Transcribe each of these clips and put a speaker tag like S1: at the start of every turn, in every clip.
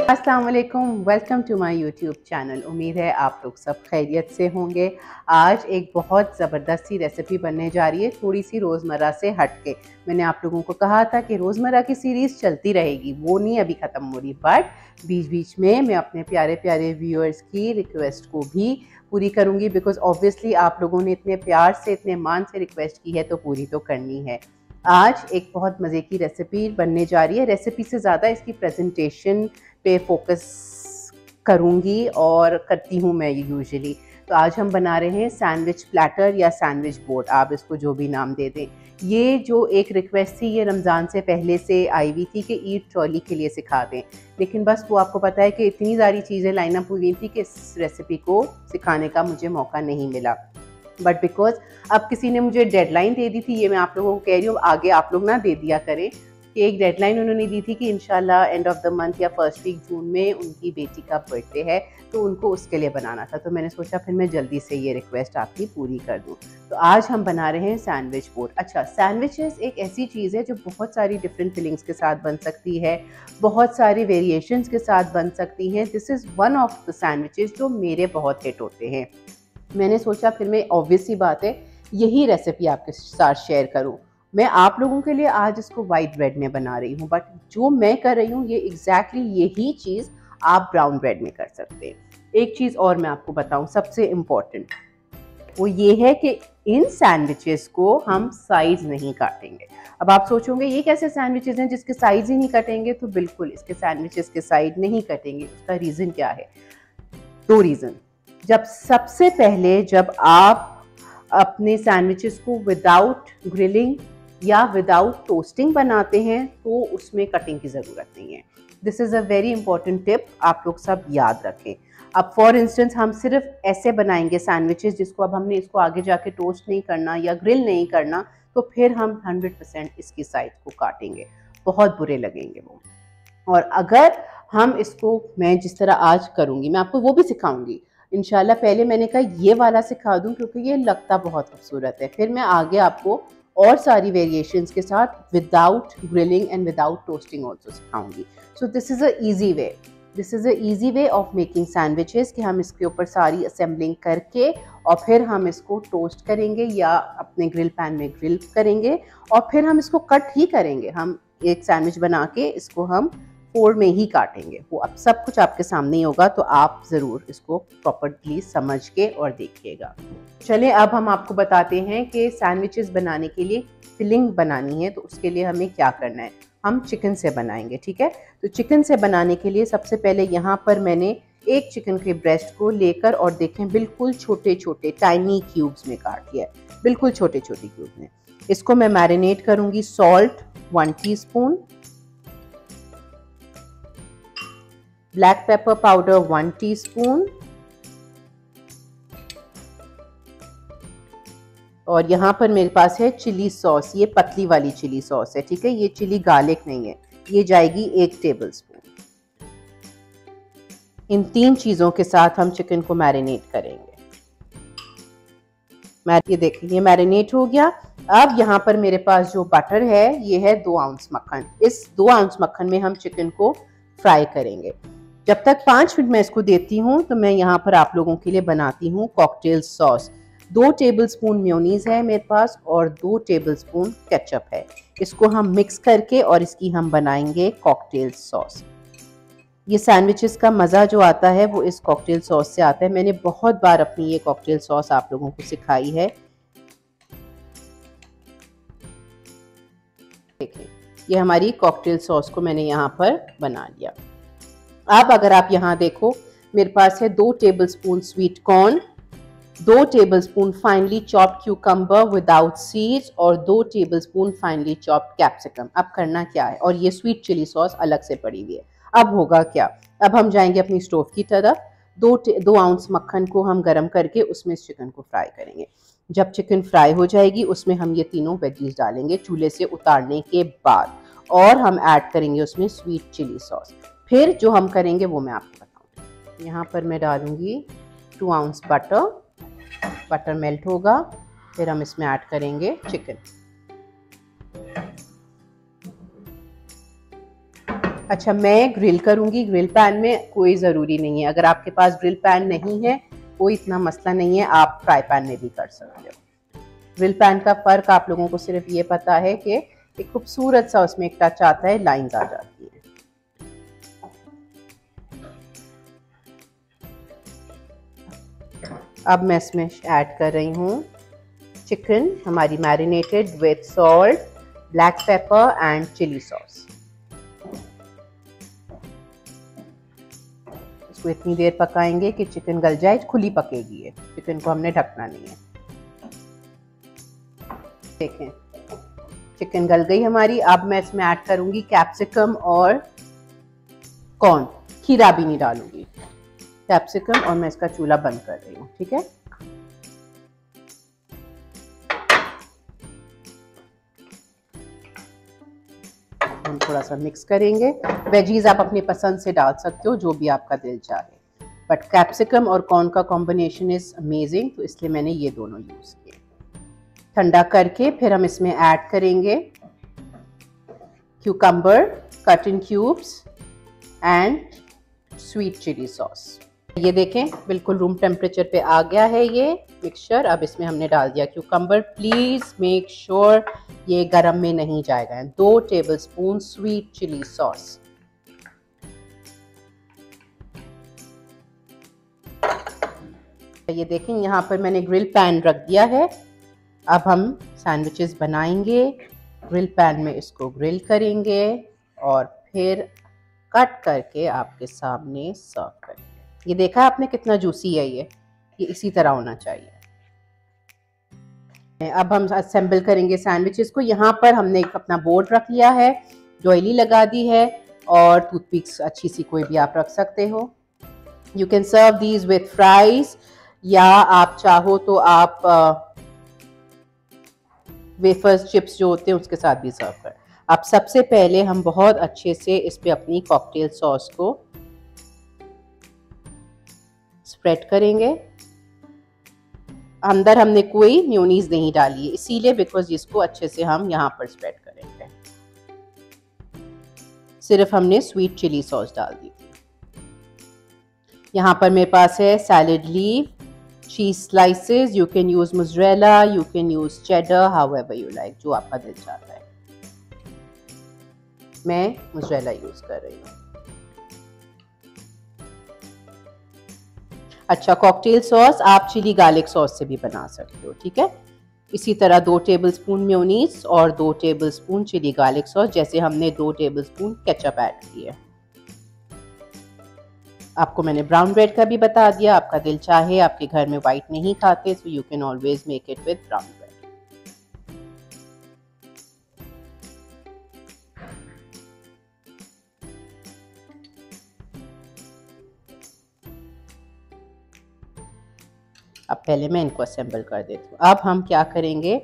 S1: अस्सलाम वालेकुम, welcome to my YouTube channel. उम्मीद है आप लोग सब खैरियत से होंगे। आज एक बहुत ज़बरदस्त सी रेसिपी बनने जा रही है, थोड़ी सी रोज़मर्रा से हट के। मैंने आप लोगों को कहा था कि रोज़मर्रा की सीरीज़ चलती रहेगी, वो नहीं अभी ख़त्म हो रही, बट बीच बीच में मैं अपने प्यारे प्यारे व्यूअर्स की रिक्वेस्ट को भी पूरी करूँगी, बिकॉज़ ऑब्वियसली आप लोगों ने इतने प्यार से, इतने मान से रिक्वेस्ट की है तो पूरी तो करनी है। आज एक बहुत मज़े की रेसिपी बनने जा रही है। रेसिपी से ज़्यादा इसकी प्रेजेंटेशन पे फोकस करूँगी और करती हूँ मैं यूजुअली। तो आज हम बना रहे हैं सैंडविच प्लैटर या सैंडविच बोर्ड, आप इसको जो भी नाम दे दें। ये जो एक रिक्वेस्ट थी, ये रमज़ान से पहले से आई हुई थी कि ईद ट्रॉली के लिए सिखा दें, लेकिन बस वो आपको पता है कि इतनी सारी चीज़ें लाइन अप हुई थी कि इस रेसिपी को सिखाने का मुझे मौका नहीं मिला। बट बिकॉज अब किसी ने मुझे डेडलाइन दे दी थी, ये मैं आप लोगों को कह रही हूँ, आगे आप लोग ना दे दिया करें कि एक डेडलाइन उन्होंने दी थी कि इंशाल्लाह एंड ऑफ द मंथ या फर्स्ट वीक जून में उनकी बेटी का बर्थडे है, तो उनको उसके लिए बनाना था। तो मैंने सोचा फिर मैं जल्दी से ये रिक्वेस्ट आपकी पूरी कर दूँ। तो आज हम बना रहे हैं सैंडविच बोर्ड। अच्छा, सैंडविचेस एक ऐसी चीज़ है जो बहुत सारी डिफरेंट फिलिंग्स के साथ बन सकती है, बहुत सारी वेरिएशंस के साथ बन सकती हैं। This is one of the sandwiches जो मेरे बहुत हिट होते हैं। मैंने सोचा फिर मैं, ऑब्वियस सी बात है, यही रेसिपी आपके साथ शेयर करूं। मैं आप लोगों के लिए आज इसको वाइट ब्रेड में बना रही हूं, बट जो मैं कर रही हूं ये एग्जैक्टली यही चीज़ आप ब्राउन ब्रेड में कर सकते हैं। एक चीज़ और मैं आपको बताऊं, सबसे इम्पॉर्टेंट वो ये है कि इन सैंडविचेस को हम साइज नहीं काटेंगे। अब आप सोचोगे ये कैसे सैंडविचेस हैं जिसके साइज ही नहीं कटेंगे? तो बिल्कुल, इसके सैंडविचेस के साइड नहीं कटेंगे। उसका रीज़न क्या है? दो रीज़न। सबसे पहले जब आप अपने सैंडविचेस को विदाउट ग्रिलिंग या विदाउट टोस्टिंग बनाते हैं तो उसमें कटिंग की ज़रूरत नहीं है। This is a very important tip, आप लोग सब याद रखें। अब फॉर इंस्टेंस हम सिर्फ ऐसे बनाएंगे सैंडविचेस जिसको अब हमने इसको आगे जाके टोस्ट नहीं करना या ग्रिल नहीं करना, तो फिर हम 100% इसकी साइड को काटेंगे, बहुत बुरे लगेंगे वो। और अगर हम इसको, मैं जिस तरह आज करूँगी, मैं आपको वो भी सिखाऊंगी इंशाल्लाह। पहले मैंने कहा ये वाला सिखा दूं क्योंकि ये लगता बहुत खूबसूरत है, फिर मैं आगे आपको और सारी वेरिएशंस के साथ without grilling and without toasting also सिखाऊंगी। So this is a easy way, this is a easy way of making sandwiches कि हम इसके ऊपर सारी असेंबलिंग करके और फिर हम इसको टोस्ट करेंगे या अपने ग्रिल पैन में ग्रिल करेंगे और फिर हम इसको कट ही करेंगे। हम एक सैंडविच बना के इसको हम फोर में ही काटेंगे। वो अब सब कुछ आपके सामने ही होगा, तो आप ज़रूर इसको प्रॉपर्ली समझ के और देखिएगा। चलिए अब हम आपको बताते हैं कि सैंडविचेस बनाने के लिए फिलिंग बनानी है तो उसके लिए हमें क्या करना है। हम चिकन से बनाएंगे, ठीक है? तो चिकन से बनाने के लिए सबसे पहले यहाँ पर मैंने एक चिकन के ब्रेस्ट को लेकर और देखें बिल्कुल छोटे छोटे टाइनी क्यूब्स में काट लिया, बिल्कुल छोटे छोटे क्यूब में। इसको मैं मैरिनेट करूँगी। Salt 1 teaspoon, black pepper powder 1 teaspoon, और यहाँ पर मेरे पास है चिली सॉस। ये पतली वाली चिली सॉस है, ठीक है? ये चिली गार्लिक नहीं है, ये जाएगी 1 टेबलस्पून। इन 3 चीज़ों के साथ हम चिकन को मैरिनेट करेंगे। ये देखिए ये मैरिनेट हो गया। अब यहाँ पर मेरे पास जो बटर है ये है 2 आउंस मक्खन। इस 2 आउंस मक्खन में हम चिकन को फ्राई करेंगे। जब तक 5 मिनट मैं इसको देती हूँ तो मैं यहाँ पर आप लोगों के लिए बनाती हूँ कॉकटेल सॉस। 2 टेबलस्पून मेयोनीज है मेरे पास और 2 टेबलस्पून केचप है। इसको हम मिक्स करके और इसकी हम बनाएंगे कॉकटेल सॉस। ये सैंडविचेस का मज़ा जो आता है वो इस कॉकटेल सॉस से आता है। मैंने बहुत बार अपनी ये कॉकटेल सॉस आप लोगों को सिखाई है। देखिए ये हमारी कॉकटेल सॉस को मैंने यहाँ पर बना लिया। अब अगर आप यहाँ देखो, मेरे पास है 2 tablespoon sweet corn, 2 tablespoon finely chopped cucumber without seeds और 2 टेबलस्पून फाइनली चॉप्ड कैप्सिकम। अब करना क्या है, और ये स्वीट चिली सॉस अलग से पड़ी हुई है। अब होगा क्या, अब हम जाएंगे अपनी स्टोव की तरफ। 2 आउंस मक्खन को हम गरम करके उसमें इस चिकन को फ्राई करेंगे। जब चिकन फ्राई हो जाएगी उसमें हम ये तीनों वेजीज डालेंगे चूल्हे से उतारने के बाद, और हम ऐड करेंगे उसमें स्वीट चिली सॉस। फिर जो हम करेंगे वो मैं आपको बताऊंगी। यहाँ पर मैं डालूंगी 2 आउंस बटर। बटर मेल्ट होगा, फिर हम इसमें ऐड करेंगे चिकन। अच्छा, मैं ग्रिल करूंगी ग्रिल पैन में, कोई ज़रूरी नहीं है। अगर आपके पास ग्रिल पैन नहीं है कोई इतना मसला नहीं है, आप फ्राई पैन में भी कर सकते हो। ग्रिल पैन का फ़र्क आप लोगों को सिर्फ ये पता है कि एक खूबसूरत सा उसमें एक टच आता है, लाइंस आ जाती है। अब मैं इसमें ऐड कर रही हूँ चिकन हमारी marinated with salt, black pepper and chili sauce. इसको इतनी देर पकाएंगे कि चिकन गल जाए, खुली पकेगी ये, चिकन को हमने ढकना नहीं है। देखें चिकन गल गई हमारी। अब मैं इसमें ऐड करूंगी कैप्सिकम और कॉर्न, खीरा भी नहीं डालूंगी, कैप्सिकम, और मैं इसका चूल्हा बंद कर रही हूँ। ठीक है, हम थोड़ा सा मिक्स करेंगे। वेजीज आप अपनी पसंद से डाल सकते हो, जो भी आपका दिल चाहे, बट कैप्सिकम और कॉर्न का कॉम्बिनेशन इज अमेजिंग, तो इसलिए मैंने ये दोनों यूज किए। ठंडा करके फिर हम इसमें ऐड करेंगे cucumber cut in cubes and sweet chili sauce. ये देखें बिल्कुल रूम टेम्परेचर पे आ गया है ये मिक्सचर। अब इसमें हमने डाल दिया क्यूकम्बर। प्लीज़ मेक श्योर ये गरम में नहीं जाएगा। 2 टेबलस्पून स्वीट चिली सॉस। ये देखें यहाँ पर मैंने ग्रिल पैन रख दिया है। अब हम सैंडविचेस बनाएंगे, ग्रिल पैन में इसको ग्रिल करेंगे और फिर कट करके आपके सामने सर्व करेंगे। ये देखा आपने कितना जूसी है ये इसी तरह होना चाहिए। अब हम असेंबल करेंगे सैंडविचेस को। यहाँ पर हमने एक अपना बोर्ड रख लिया है, डॉयली लगा दी है, और टूथपिक्स अच्छी सी कोई भी आप रख सकते हो। You can serve these with fries, या आप चाहो तो आप वेफर्स चिप्स जो होते हैं उसके साथ भी सर्व कर। अब सबसे पहले हम बहुत अच्छे से इस पे अपनी कॉकटेल सॉस को स्प्रेड करेंगे। अंदर हमने कोई मेयोनीज नहीं डाली है इसीलिए, बिकॉज इसको अच्छे से हम यहाँ पर स्प्रेड करेंगे। सिर्फ हमने स्वीट चिली सॉस डाल दी थी। यहाँ पर मेरे पास है salad leaf, cheese slices, you can use mozzarella, you can use cheddar, however you like, जो आपका दिल चाहता है। मैं मोज़रेला यूज कर रही हूँ। अच्छा, कॉकटेल सॉस आप चिली गार्लिक सॉस से भी बना सकते हो। ठीक है, इसी तरह 2 टेबलस्पून मेयोनीज और 2 टेबलस्पून चिली गार्लिक सॉस, जैसे हमने 2 टेबलस्पून केचप ऐड किए। आपको मैंने ब्राउन ब्रेड का भी बता दिया, आपका दिल चाहे, आपके घर में व्हाइट नहीं खाते, so you can always make it with brown bread. अब पहले मैं इनको असेंबल कर देती हूँ। अब हम क्या करेंगे,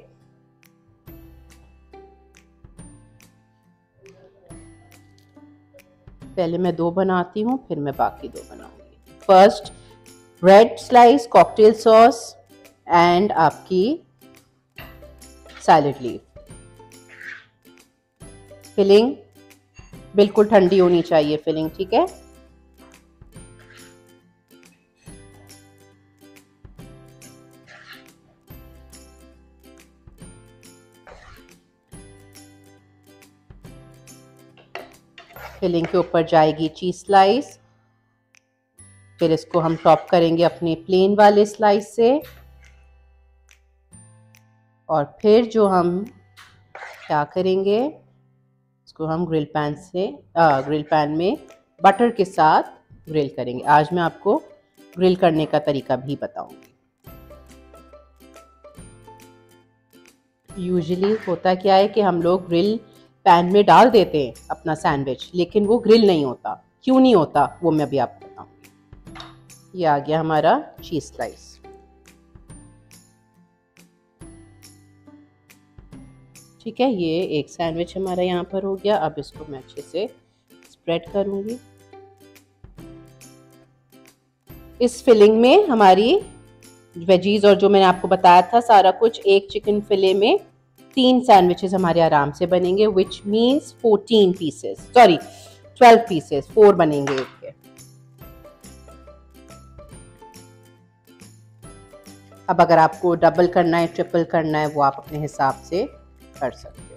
S1: पहले मैं 2 बनाती हूँ, फिर मैं बाकी 2 बनाऊंगी। First bread slice, cocktail sauce and आपकी सैलेड लीफ। फिलिंग बिल्कुल ठंडी होनी चाहिए फिलिंग, ठीक है। फिलिंग के ऊपर जाएगी चीज स्लाइस, फिर इसको हम टॉप करेंगे अपने प्लेन वाले स्लाइस से, और फिर जो हम क्या करेंगे, इसको हम ग्रिल पैन में बटर के साथ ग्रिल करेंगे। आज मैं आपको ग्रिल करने का तरीका भी बताऊंगी। यूजुअली होता क्या है कि हम लोग ग्रिल पैन में डाल देते हैं अपना सैंडविच, लेकिन वो ग्रिल नहीं होता। क्यों नहीं होता वो मैं भी आपको बताऊंगी। ये आ गया हमारा चीज स्लाइस। ठीक है, ये एक सैंडविच हमारा यहाँ पर हो गया। अब इसको मैं अच्छे से स्प्रेड करूंगी। इस फिलिंग में हमारी वेजीज और जो मैंने आपको बताया था सारा कुछ, एक चिकन फिले में 3 सैंडविचेस हमारे आराम से बनेंगे, which means 14 pieces, sorry 12 pieces, 4 बनेंगे एक के। अब अगर आपको डबल करना है, ट्रिपल करना है, वो आप अपने हिसाब से कर सकते हो।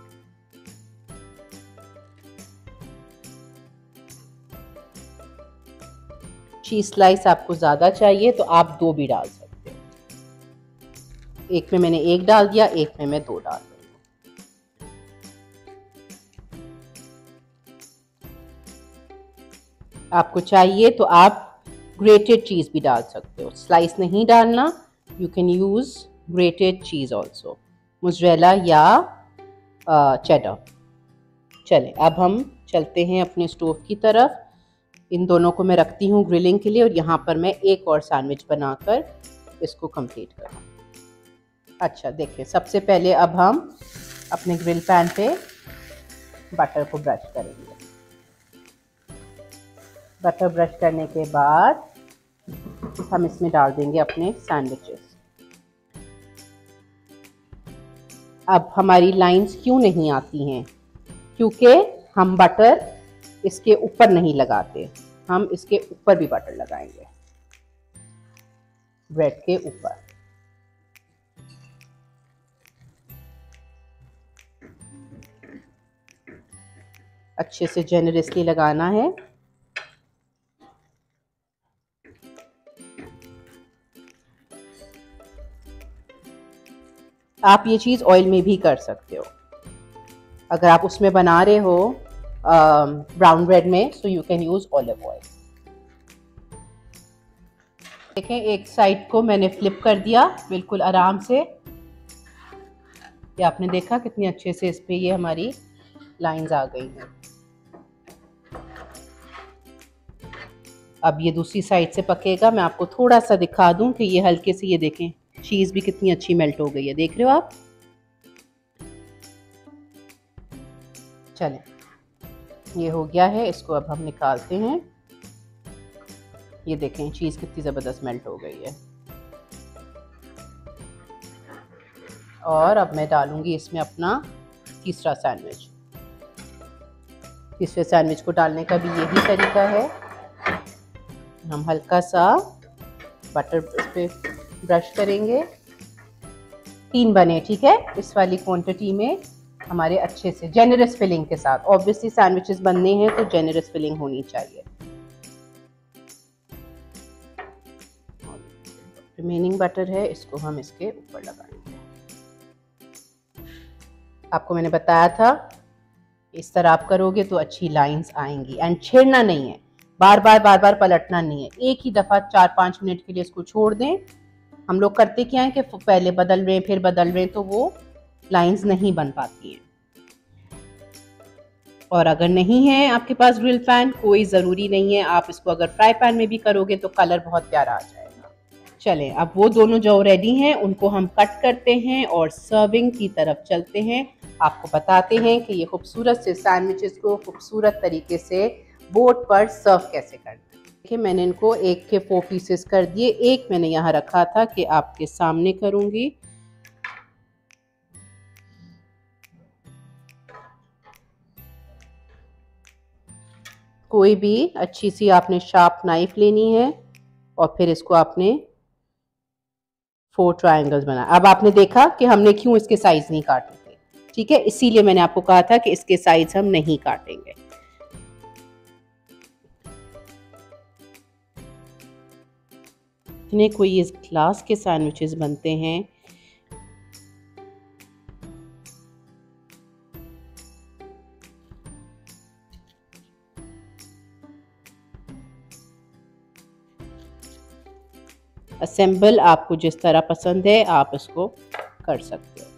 S1: चीज स्लाइस आपको ज्यादा चाहिए तो आप 2 भी डाल सकते हो। एक में मैंने 1 डाल दिया, एक में मैं 2 डाल दूंगी। आपको चाहिए तो आप ग्रेटेड चीज भी डाल सकते हो। स्लाइस नहीं डालना, you can use grated cheese also, mozzarella या चेडर। चलें, अब हम चलते हैं अपने स्टोव की तरफ। इन दोनों को मैं रखती हूँ ग्रिलिंग के लिए और यहाँ पर मैं एक और सैंडविच बनाकर इसको कंप्लीट करूँ। अच्छा देखिए, सबसे पहले अब हम अपने ग्रिल पैन पे बटर को ब्रश करेंगे। बटर ब्रश करने के बाद हम इसमें डाल देंगे अपने सैंडविचेस। अब हमारी लाइंस क्यों नहीं आती हैं? क्योंकि हम बटर इसके ऊपर नहीं लगाते, हम इसके ऊपर भी बटर लगाएंगे, ब्रेड के ऊपर। अच्छे से जेनरसली लगाना है। आप ये चीज़ ऑयल में भी कर सकते हो। अगर आप उसमें बना रहे हो ब्राउन ब्रेड में, so you can use olive oil. देखें, एक साइड को मैंने फ्लिप कर दिया बिल्कुल आराम से। ये आपने देखा कितनी अच्छे से इस पे ये हमारी लाइंस आ गई हैं। अब ये दूसरी साइड से पकेगा। मैं आपको थोड़ा सा दिखा दूं कि ये हल्के से, ये देखें चीज़ भी कितनी अच्छी मेल्ट हो गई है, देख रहे हो आप। चलें, ये हो गया है, इसको अब हम निकालते हैं। ये देखें चीज़ कितनी ज़बरदस्त मेल्ट हो गई है। और अब मैं डालूंगी इसमें अपना तीसरा सैंडविच। तीसरे सैंडविच को डालने का भी यही तरीका है। हम हल्का सा बटर इस पे ब्रश करेंगे। 3 बने, ठीक है, इस वाली क्वांटिटी में हमारे अच्छे से जेनरस फिलिंग के साथ। ऑब्वियसली सैंडविचेस बनने हैं तो जेनरस फिलिंग होनी चाहिए। रिमेनिंग बटर है, इसको हम इसके ऊपर लगाएंगे। आपको मैंने बताया था इस तरह आप करोगे तो अच्छी लाइंस आएंगी। एंड छेड़ना नहीं है, बार बार पलटना नहीं है। एक ही दफ़ा 4-5 मिनट के लिए इसको छोड़ दें। हम लोग करते क्या है कि पहले बदल रहे हैं फिर बदल रहे हैं, तो वो लाइंस नहीं बन पाती हैं। और अगर नहीं है आपके पास ग्रिल पैन, कोई ज़रूरी नहीं है, आप इसको अगर फ्राई पैन में भी करोगे तो कलर बहुत प्यारा आ जाएगा। चलें, अब वो दोनों जो रेडी हैं उनको हम कट करते हैं और सर्विंग की तरफ चलते हैं। आपको बताते हैं कि ये खूबसूरत से सैंडविचेस को खूबसूरत तरीके से बोर्ड पर सर्व कैसे करना है। देखिए, मैंने इनको 1 के 4 पीसेस कर दिए। एक मैंने यहाँ रखा था कि आपके सामने करूँगी। कोई भी अच्छी सी आपने शार्प नाइफ लेनी है और फिर इसको आपने 4 ट्रायंगल्स बना। अब आपने देखा कि हमने क्यों इसके साइज नहीं काटे थे, ठीक है, इसीलिए मैंने आपको कहा था कि इसके साइज हम नहीं काटेंगे। इतने कोई इस ग्लास के सैंडविचेस बनते हैं। असेंबल आपको जिस तरह पसंद है आप इसको कर सकते हो।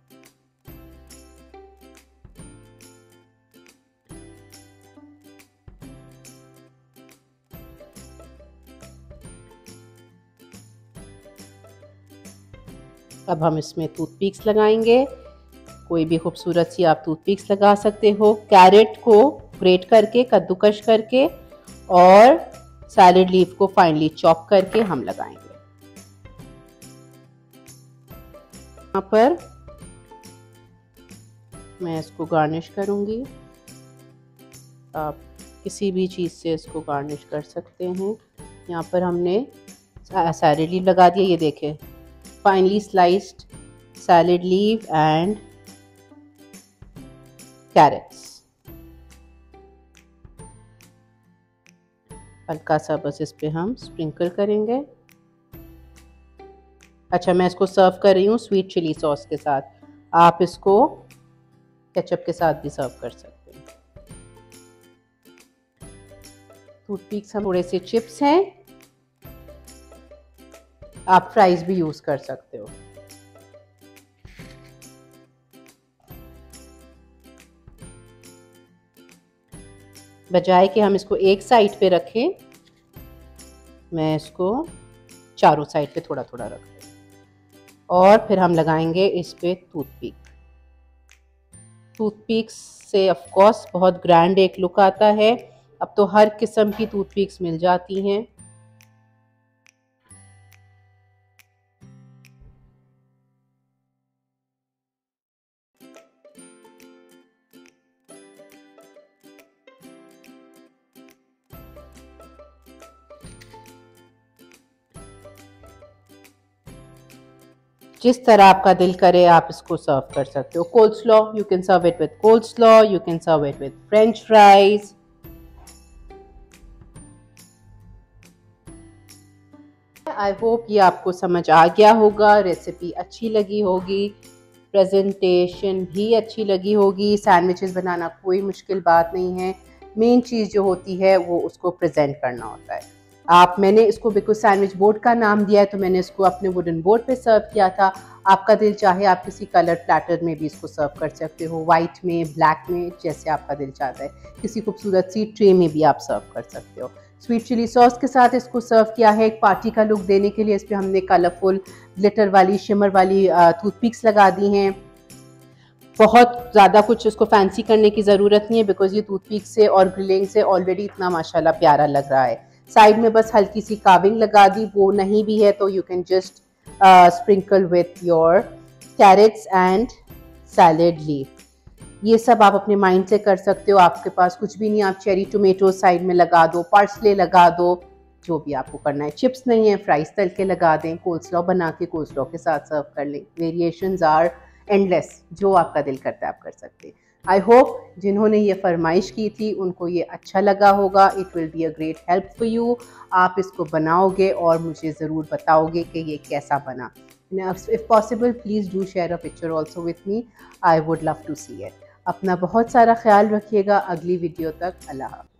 S1: अब हम इसमें टूथपिक्स लगाएंगे। कोई भी खूबसूरत सी आप टूथपिक्स लगा सकते हो। कैरेट को ग्रेट करके, कद्दूकश करके और सैलेड लीफ को फाइनली चॉप करके हम लगाएंगे। यहाँ पर मैं इसको गार्निश करूंगी। आप किसी भी चीज़ से इसको गार्निश कर सकते हैं। यहाँ पर हमने सैलेड लीव लगा दिया, ये देखें, finely sliced salad leave and carrots. हल्का सा बस इस पे हम स्प्रिंकल करेंगे। अच्छा, मैं इसको सर्व कर रही हूँ स्वीट चिली सॉस के साथ, आप इसको केचप के साथ भी सर्व कर सकते हैं। टूथपिक्स हम थोड़े से चिप्स हैं, आप फ्राइज भी यूज कर सकते हो। बजाय कि हम इसको एक साइड पे रखें, मैं इसको चारों साइड पे थोड़ा थोड़ा रखते हैं और फिर हम लगाएंगे इस पे टूथपिक। टूथपिक्स से ऑफ कोर्स बहुत ग्रैंड एक लुक आता है। अब तो हर किस्म की टूथपिक्स मिल जाती हैं। जिस तरह आपका दिल करे आप इसको सर्व कर सकते हो। Coleslaw, you can serve it with coleslaw, you can serve it with French fries. I hope ये आपको समझ आ गया होगा, रेसिपी अच्छी लगी होगी, प्रेजेंटेशन भी अच्छी लगी होगी। सैंडविचेस बनाना कोई मुश्किल बात नहीं है, मेन चीज़ जो होती है वो उसको प्रेजेंट करना होता है। मैंने इसको बिकॉज सैंडविच बोर्ड का नाम दिया है तो मैंने इसको अपने वुडन बोर्ड पे सर्व किया था। आपका दिल चाहे आप किसी कलर प्लेटर में भी इसको सर्व कर सकते हो, वाइट में, ब्लैक में, जैसे आपका दिल चाहता है। किसी खूबसूरत सी ट्रे में भी आप सर्व कर सकते हो। स्वीट चिली सॉस के साथ इसको सर्व किया है। एक पार्टी का लुक देने के लिए इस पर हमने कलरफुल ग्लिटर वाली, शिमर वाली टूथपिक्स लगा दी हैं। बहुत ज़्यादा कुछ इसको फैंसी करने की ज़रूरत नहीं है बिकॉज ये टूथपिक से और ग्रिलिंग से ऑलरेडी इतना माशाल्लाह प्यारा लग रहा है। साइड में बस हल्की सी कार्विंग लगा दी, वो नहीं भी है तो you can just sprinkle with your carrots and salad leaf. ये सब आप अपने माइंड से कर सकते हो। आपके पास कुछ भी नहीं, आप चेरी टोमेटो साइड में लगा दो, पार्सले लगा दो, जो भी आपको करना है। चिप्स नहीं है, फ्राइज तल के लगा दें, कोल्ड स्लॉ बना के कोल्ड स्लॉ के साथ सर्व कर लें। वेरिएशंस आर एंडलेस, जो आपका दिल करता है आप कर सकते हैं। आई होप जिन्होंने ये फरमाइश की थी उनको ये अच्छा लगा होगा। It will be a great help for you. आप इसको बनाओगे और मुझे ज़रूर बताओगे कि ये कैसा बना। If possible please do share a picture also with me, I would love to see it. अपना बहुत सारा ख्याल रखिएगा। अगली वीडियो तक अल्लाह हाफ़िज़।